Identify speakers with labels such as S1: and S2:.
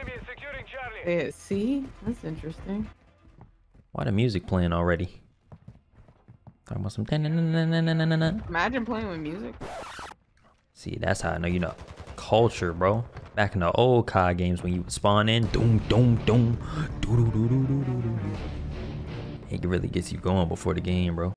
S1: See? That's interesting.
S2: Why the music playing already? Talking about some.
S1: Imagine playing with music.
S2: See, that's how I know you know culture, bro. Back in the old COD games when you would spawn in, doom, doom, doom, doo doo doo doo doo doo doo. It really gets you going before the game, bro.